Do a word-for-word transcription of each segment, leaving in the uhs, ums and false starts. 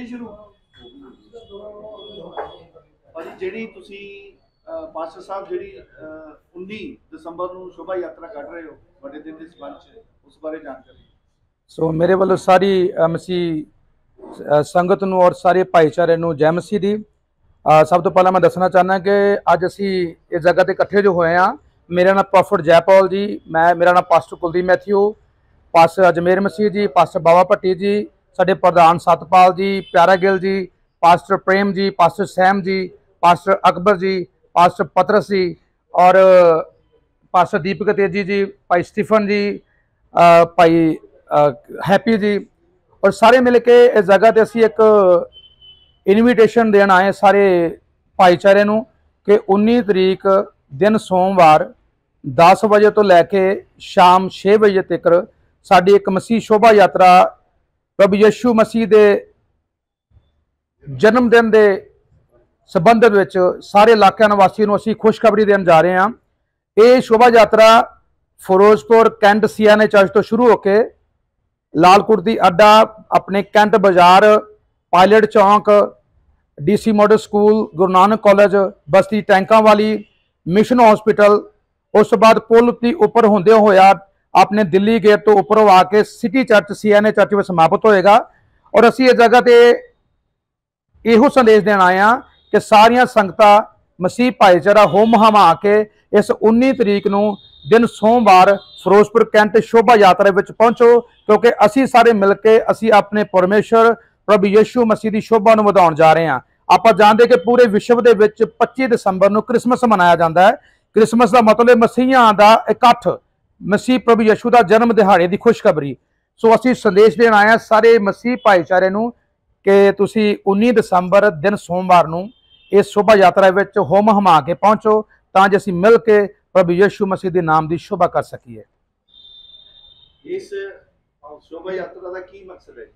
शुरू भाजी ਜਿਹੜੀ ਤੁਸੀਂ ਪਾਸਟਰ ਸਾਹਿਬ ਜਿਹੜੀ उन्नीस ਦਸੰਬਰ ਨੂੰ ਸ਼ੋਭਾ ਯਾਤਰਾ ਕੱਢ ਰਹੇ ਹੋ ਵੱਡੇ ਦਿਨ ਦੇ ਸੰਬੰਧ ਚ ਉਸ ਬਾਰੇ ਜਾਣਕਾਰੀ। ਸੋ ਮੇਰੇ ਵੱਲੋਂ ਸਾਰੀ ਮਸੀਹ ਸੰਗਤ ਨੂੰ ਔਰ ਸਾਰੇ ਭਾਈਚਾਰੇ ਨੂੰ ਜੈ ਮਸੀਹ ਦੀ। ਸਭ ਤੋਂ ਪਹਿਲਾਂ ਮੈਂ ਦੱਸਣਾ ਚਾਹੁੰਦਾ ਕਿ ਅੱਜ ਅਸੀਂ ਇਸ ਜਗ੍ਹਾ ਤੇ ਇਕੱਠੇ ਜੋ ਹੋਏ ਹਾਂ। ਮੇਰਾ ਨਾਮ ਪ੍ਰੋਫੈਟ ਜੈਪਾਲ ਜੀ, ਮੈਂ ਮੇਰਾ ਨਾਮ pastor Kuldeep Matthew, pastor Ajmer Masih ji, pastor ਬਾਵਾ ਭੱਟੀ ਜੀ, ਸਾਡੇ ਪ੍ਰਧਾਨ ਸਤਪਾਲ ਜੀ, ਪਿਆਰਾ ਗਿੱਲ ਜੀ, ਪਾਸਟਰ ਪ੍ਰੇਮ ਜੀ, ਪਾਸਟਰ ਸੈਮ ਜੀ, ਪਾਸਟਰ ਅਕਬਰ जी, पास्टर पतरस जी और पास्टर दीपक तेजी जी, भाई स्टीफन जी, भाई हैप्पी जी और सारे मिल के इस जगह ते असी एक इनविटेशन देन आए सारे भाईचारे नूं कि उन्नीस तरीक दिन सोमवार दस बजे तो लैके शाम छे बजे तक साडी एक मसीह शोभा यात्रा प्रभु यीशु मसीह दे जन्मदिन दे संबंध विच सारे इलाके निवासियों को असीं खुशखबरी देन जा रहे हैं। ये शोभा यात्रा फिरोजपुर कैंट सियाने चर्च तो शुरू होकर लालकुर्ती अड्डा, अपने कैंट बाजार, पायलट चौंक, DC model school, Guru Nanak college, बस्ती टैंका वाली, मिशन हॉस्पिटल, उस बाद पुल की उपर होंदे होया अपने दिल्ली गेट तो उपर आके सिटी चर्च सियाने चर्च में समाप्त होएगा। और असीं इस जगह ते इहो संदेश देन आए हैं कि सारिया संगत मसीह भाईचारा होम हमा के इस उन्नीस तरीक नूं दिन सोमवार फिरोजपुर कैंट शोभा यात्रा में पहुंचो, क्योंकि असी सारे मिल के असी अपने परमेश्वर प्रभु यीशु मसीह की शोभा नूं वधाउण जा रहे हैं। आप जानते कि पूरे विश्व के विच पच्चीस दिसंबर नूं क्रिसमस मनाया जाता है। क्रिसमस का मतलब मसीहियां का इकट्ठ, मसीह प्रभु यीशु का जन्म दिहाड़े की खुशखबरी। सो असी संदेश देण आए हैं सारे मसीह भाईचारे नूं कि तुसीं उन्नीस दिसंबर दिन सोमवार नूं इस शोभा यात्रा विच होम हमा के पहुंचो तां जे असीं मिल के प्रभु यीशु मसीह के नाम की शोभा कर सकीए। इस शोभा यात्रा का की मकसद है?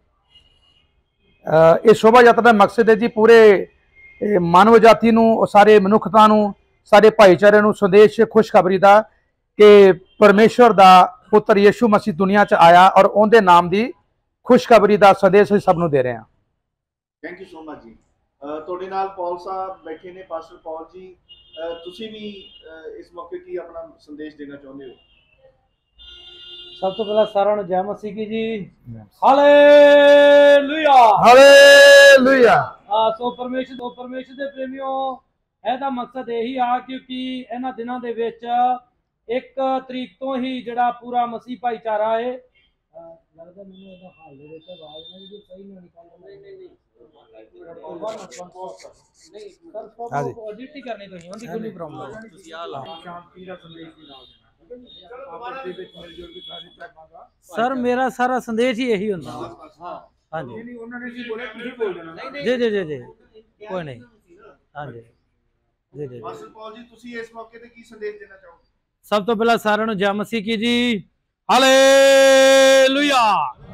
इस शोभा यात्रा का मकसद है जी पूरे मानव जाति नूं, सारे मनुखता नूं, सारे भाईचारे नूं संदेश खुशखबरी का कि परमेश्वर का पुत्र यीशु मसीह दुनिया च आया और उनके नाम की खुशखबरी का संदेश असीं सब नूं दे रहे हैं। थैंक यू सो मच जी। ਤੁਹਾਡੇ ਨਾਲ ਪੌਲ ਸਾਹਿਬ ਬੈਠੇ ਨੇ, ਪਾਸਟਰ ਪੌਲ ਜੀ, ਤੁਸੀਂ ਵੀ ਇਸ ਮੌਕੇ ਕੀ ਆਪਣਾ ਸੰਦੇਸ਼ ਦੇਣਾ ਚਾਹੁੰਦੇ ਹੋ? ਸਭ ਤੋਂ ਪਹਿਲਾਂ ਸਾਰਿਆਂ ਨੂੰ ਜੈ ਮਸੀਹ ਕੀ ਜੀ, ਹਾਲੇਲੂਇਆ ਹਾਲੇਲੂਇਆ। ਆ ਸੋ ਪਰਮੇਸ਼ਰ ਤੋਂ ਪਰਮੇਸ਼ਰ ਦੇ ਪ੍ਰੇਮਿਓ, ਇਹਦਾ ਮਕਸਦ ਇਹੀ ਆ ਕਿਉਂਕਿ ਇਹਨਾਂ ਦਿਨਾਂ ਦੇ ਵਿੱਚ ਇੱਕ ਤਰੀਕ ਤੋਂ ਹੀ ਜਿਹੜਾ ਪੂਰਾ ਮਸੀਹ ਭਾਈਚਾਰਾ ਹੈ, ਲੱਗਦਾ ਮੈਨੂੰ ਇਹਦਾ ਹਾਲ ਦੇ ਵਿੱਚ ਆਵਾਜ਼ ਨਹੀਂ ਜੀ ਸਹੀ ਨਹੀਂ ਨਿਕਲ ਰਹੀ। ਨਹੀਂ ਨਹੀਂ सर मेरा सारा संदेश ही यही होता है। हाँ जी जी जी जी जी कोई नहीं। हाँ जी जी जी सब तो पहला सारे नूं जय मसीह की जी, हालेलुया।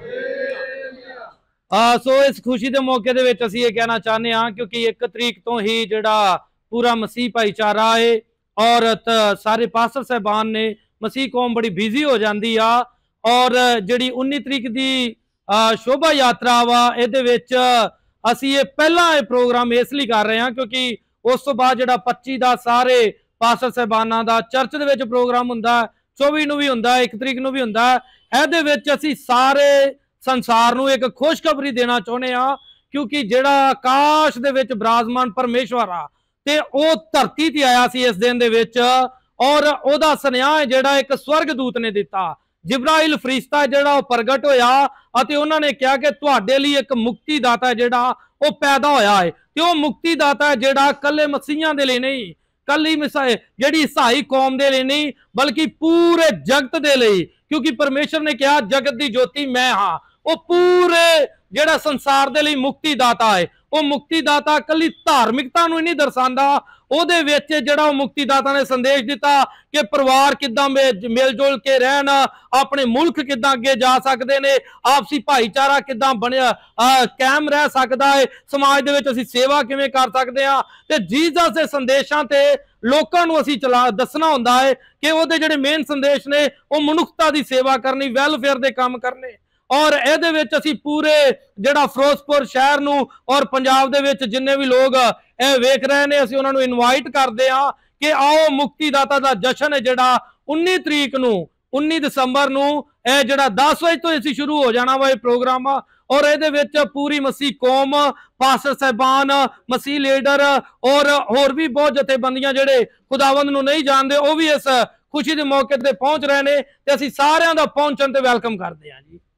आ, सो इस खुशी के मौके दे विच असीं ये कहना चाहते हैं क्योंकि एक तरीक तो ही जिहड़ा पूरा मसीह भाईचारा है और सारे पास्टर साहबान ने मसीह कौम बड़ी बिजी हो जाती आ और जिहड़ी उन्नीस तरीक की शोभा यात्रा वा इहदे विच असीं ये पहला ये प्रोग्राम इसलिए कर रहे हैं क्योंकि उस तो बाद जिहड़ा पच्ची का सारे पास्टर साहबानां दा चर्च दे विच प्रोग्राम हुंदा, चौबी नूं भी हुंदा, एक तरीक नूं भी हुंदा। इहदे विच असीं सारे संसार नूं एक खुशखबरी देना चाहुंदे आ क्योंकि जिहड़ा आकाश दे विच विराजमान परमेश्वर आ ते ओह धरती ते आया सी इस दिन दे विच और ओहदा सुनेहा जिहड़ा एक स्वर्गदूत ने दिता। जिब्राइल फरिश्ता जिहड़ा ओह प्रगट होया अते उन्हां ने कहा कि तुहाडे लई एक मुक्तिदाता जिहड़ा ओह पैदा होया है ते ओह मुक्तिदाता जिहड़ा कल्ले मसीहां दे लई नहीं, कल्ली मिसाई जिहड़ी ईसाई कौम दे लई नहीं बल्कि पूरे जगत दे लई, क्योंकि परमेश्वर ने कहा जगत दी ज्योति मैं हाँ। वो पूरे जिहड़ा संसार दे लई मुक्तिदाता है, वो मुक्तिदाता कल्ली धार्मिकता नूं नहीं दर्शांदा, ਉਹਦੇ ਵਿੱਚ ਜਿਹੜਾ ਮੁਕਤੀਦਾਤਾ ਨੇ ਸੰਦੇਸ਼ ਦਿੱਤਾ ਕਿ ਪਰਿਵਾਰ ਕਿੱਦਾਂ ਮਿਲ ਜੁਲ ਕੇ ਰਹਿਣ, ਆਪਣੇ ਮੁਲਕ ਕਿੱਦਾਂ ਅੱਗੇ ਜਾ ਸਕਦੇ ਨੇ, ਆਪਸੀ ਭਾਈਚਾਰਾ ਕਿੱਦਾਂ ਬਣਿਆ ਕਾਇਮ ਰਹਿ ਸਕਦਾ ਹੈ, ਸਮਾਜ ਦੇ ਵਿੱਚ ਅਸੀਂ ਸੇਵਾ ਕਿਵੇਂ ਕਰ ਸਕਦੇ ਹਾਂ। ਤੇ ਜੀਸਸ ਦੇ ਸੰਦੇਸ਼ਾਂ ਤੇ ਲੋਕਾਂ ਨੂੰ ਅਸੀਂ ਚਲਾ ਦੱਸਣਾ ਹੁੰਦਾ ਹੈ ਕਿ ਉਹਦੇ ਜਿਹੜੇ ਮੇਨ ਸੰਦੇਸ਼ ਨੇ ਉਹ ਮਨੁੱਖਤਾ ਦੀ ਸੇਵਾ ਕਰਨੀ, ਵੈਲਫੇਅਰ ਦੇ ਕੰਮ ਕਰਨੇ। ਔਰ ਇਹਦੇ ਵਿੱਚ ਅਸੀਂ ਪੂਰੇ ਜਿਹੜਾ ਫਿਰੋਜ਼ਪੁਰ ਸ਼ਹਿਰ ਨੂੰ ਔਰ ਪੰਜਾਬ ਦੇ ਵਿੱਚ ਜਿੰਨੇ ਵੀ ਲੋਕ ਇਹ ਵੇਖ ਰਹੇ ਨੇ ਅਸੀਂ ਉਹਨਾਂ ਨੂੰ ਇਨਵਾਈਟ ਕਰਦੇ ਹਾਂ ਕਿ ਆਓ ਮੁਕਤੀ ਦਾਤਾ ਦਾ ਜਸ਼ਨ ਹੈ ਜਿਹੜਾ उन्नी तरीक ਨੂੰ उन्नी ਦਸੰਬਰ ਨੂੰ ਇਹ ਜਿਹੜਾ दस ਵਜੇ ਤੋਂ ਅਸੀਂ ਸ਼ੁਰੂ ਹੋ ਜਾਣਾ ਵਾ ਇਹ ਪ੍ਰੋਗਰਾਮ ਔਰ ਇਹਦੇ ਵਿੱਚ ਪੂਰੀ ਮਸੀਹ ਕੌਮ ਪਾਸਟਰ ਸਾਹਿਬਾਨ ਮਸੀਹ ਲੀਡਰ ਔਰ ਹੋਰ ਵੀ ਬਹੁਤ ਜਥੇਬੰਦੀਆਂ ਜਿਹੜੇ ਖੁਦਾਵੰਦ ਨੂੰ ਨਹੀਂ ਜਾਣਦੇ ਉਹ ਵੀ ਇਸ ਖੁਸ਼ੀ ਦੇ ਮੌਕੇ ਤੇ ਪਹੁੰਚ ਰਹੇ ਨੇ ਤੇ ਅਸੀਂ ਸਾਰਿਆਂ ਦਾ ਪਹੁੰਚਣ ਤੇ ਵੈਲਕਮ ਕਰਦੇ ਹਾਂ ਜੀ।